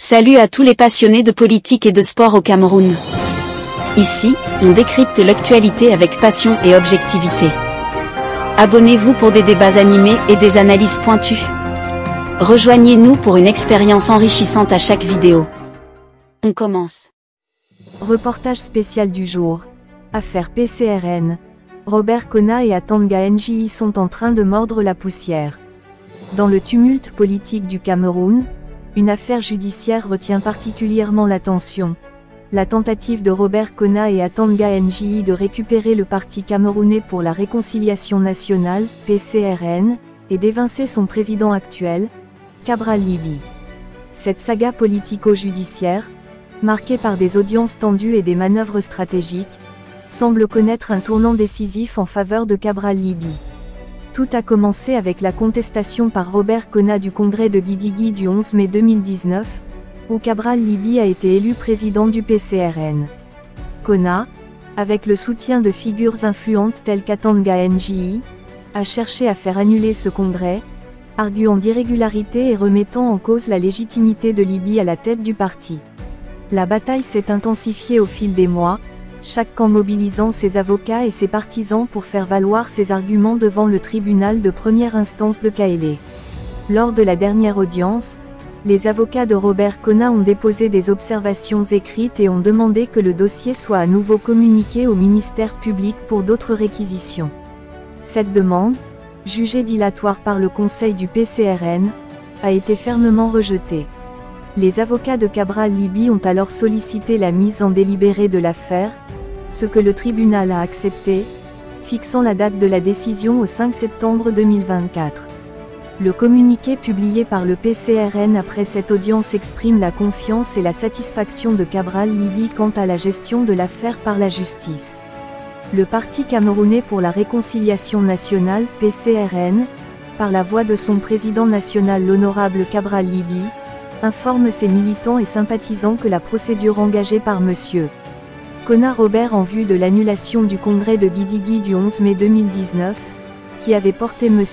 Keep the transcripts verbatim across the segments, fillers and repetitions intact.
Salut à tous les passionnés de politique et de sport au Cameroun. Ici, on décrypte l'actualité avec passion et objectivité. Abonnez-vous pour des débats animés et des analyses pointues. Rejoignez-nous pour une expérience enrichissante à chaque vidéo. On commence. Reportage spécial du jour. Affaire P C R N. Robert Kona et Atanga N J I sont en train de mordre la poussière. Dans le tumulte politique du Cameroun, une affaire judiciaire retient particulièrement l'attention. La tentative de Robert Kona et Atanga N J I de récupérer le Parti camerounais pour la réconciliation nationale, P C R N, et d'évincer son président actuel, Cabral Libby. Cette saga politico-judiciaire, marquée par des audiences tendues et des manœuvres stratégiques, semble connaître un tournant décisif en faveur de Cabral Libby. Tout a commencé avec la contestation par Robert Kona du congrès de Guidigi du onze mai deux mille dix-neuf, où Cabral Libby a été élu président du P C R N. Kona, avec le soutien de figures influentes telles qu'Atanga N J I, a cherché à faire annuler ce congrès, arguant d'irrégularités et remettant en cause la légitimité de Libby à la tête du parti. La bataille s'est intensifiée au fil des mois, chaque camp mobilisant ses avocats et ses partisans pour faire valoir ses arguments devant le tribunal de première instance de Kaélé. Lors de la dernière audience, les avocats de Robert Kona ont déposé des observations écrites et ont demandé que le dossier soit à nouveau communiqué au ministère public pour d'autres réquisitions. Cette demande, jugée dilatoire par le conseil du P C R N, a été fermement rejetée. Les avocats de Cabral Libby ont alors sollicité la mise en délibéré de l'affaire, ce que le tribunal a accepté, fixant la date de la décision au cinq septembre deux mille vingt-quatre. Le communiqué publié par le P C R N après cette audience exprime la confiance et la satisfaction de Cabral Libby quant à la gestion de l'affaire par la justice. Le Parti camerounais pour la réconciliation nationale, P C R N, par la voix de son président national l'honorable Cabral Libby, informe ses militants et sympathisants que la procédure engagée par M. Kona Robert en vue de l'annulation du congrès de Guidigi du onze mai deux mille dix-neuf, qui avait porté M.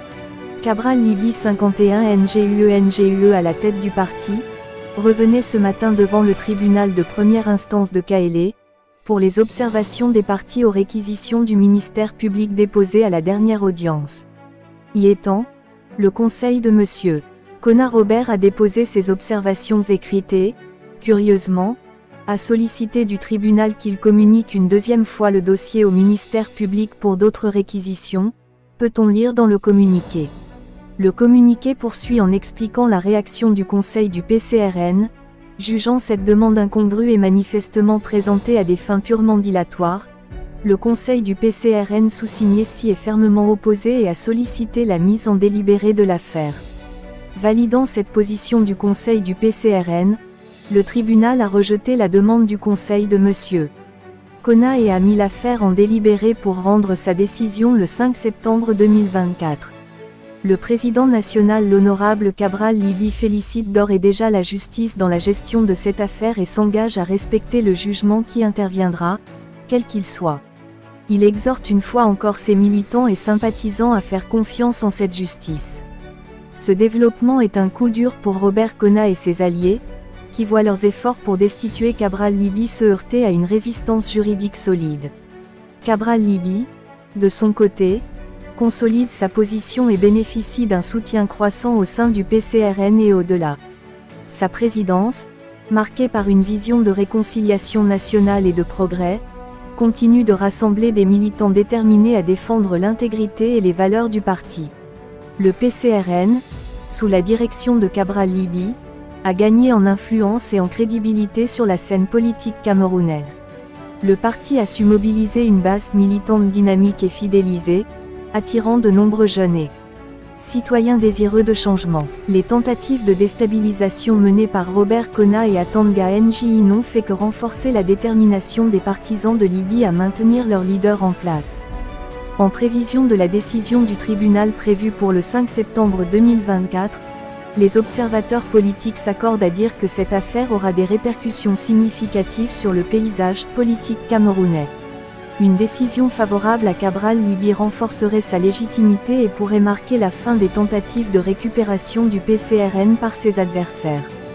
Cabral Libby cinquante et un N G U E N G U E à la tête du parti, revenait ce matin devant le tribunal de première instance de Kaélé, pour les observations des parties aux réquisitions du ministère public déposées à la dernière audience. Y étant, le conseil de M. Kona Robert a déposé ses observations écrites et, curieusement, a sollicité du tribunal qu'il communique une deuxième fois le dossier au ministère public pour d'autres réquisitions, peut-on lire dans le communiqué. Le communiqué poursuit en expliquant la réaction du conseil du P C R N, jugeant cette demande incongrue et manifestement présentée à des fins purement dilatoires. Le conseil du P C R N sous-signé s'y est fermement opposé et a sollicité la mise en délibéré de l'affaire. Validant cette position du conseil du P C R N, le tribunal a rejeté la demande du conseil de M. Kona et a mis l'affaire en délibéré pour rendre sa décision le cinq septembre deux mille vingt-quatre. Le président national l'honorable Cabral Libby félicite d'ores et déjà la justice dans la gestion de cette affaire et s'engage à respecter le jugement qui interviendra, quel qu'il soit. Il exhorte une fois encore ses militants et sympathisants à faire confiance en cette justice. Ce développement est un coup dur pour Robert Kona et ses alliés, qui voient leurs efforts pour destituer Cabral Libby se heurter à une résistance juridique solide. Cabral Libby, de son côté, consolide sa position et bénéficie d'un soutien croissant au sein du P C R N et au-delà. Sa présidence, marquée par une vision de réconciliation nationale et de progrès, continue de rassembler des militants déterminés à défendre l'intégrité et les valeurs du parti. Le P C R N, sous la direction de Cabral Libby, a gagné en influence et en crédibilité sur la scène politique camerounaise. Le parti a su mobiliser une base militante dynamique et fidélisée, attirant de nombreux jeunes et citoyens désireux de changement. Les tentatives de déstabilisation menées par Robert Kona et Atanga N J I n'ont fait que renforcer la détermination des partisans de Libye à maintenir leur leader en place. En prévision de la décision du tribunal prévue pour le cinq septembre deux mille vingt-quatre, les observateurs politiques s'accordent à dire que cette affaire aura des répercussions significatives sur le paysage politique camerounais. Une décision favorable à Cabral Libby renforcerait sa légitimité et pourrait marquer la fin des tentatives de récupération du P C R N par ses adversaires.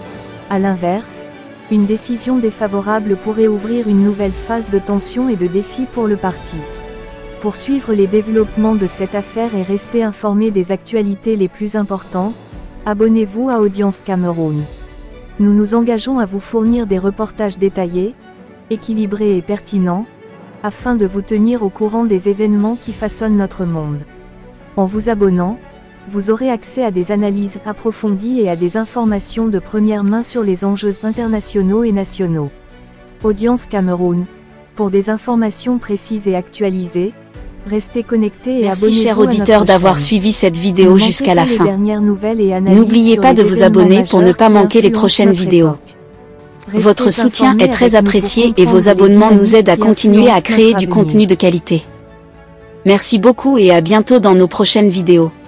A l'inverse, une décision défavorable pourrait ouvrir une nouvelle phase de tension et de défi pour le parti. Pour suivre les développements de cette affaire et rester informé des actualités les plus importantes, abonnez-vous à Audience Cameroun. Nous nous engageons à vous fournir des reportages détaillés, équilibrés et pertinents, afin de vous tenir au courant des événements qui façonnent notre monde. En vous abonnant, vous aurez accès à des analyses approfondies et à des informations de première main sur les enjeux internationaux et nationaux. Audience Cameroun. Pour des informations précises et actualisées, restez connectés et Merci abonnez-vous chers à notre auditeurs d'avoir chaîne. suivi cette Ne vidéo manquez jusqu'à pas la les fin. dernières nouvelles et analyses N'oubliez sur pas de les vous événements abonner pour ne majeurs pas qui manquer les influencent prochaines notre vidéos. époque. Restez Votre soutien informés est très avec nous pour apprécié et comprendre vos les abonnements nous dynamiques aident à qui continuer à influencent créer notre du avenir. contenu de qualité. Merci beaucoup et à bientôt dans nos prochaines vidéos.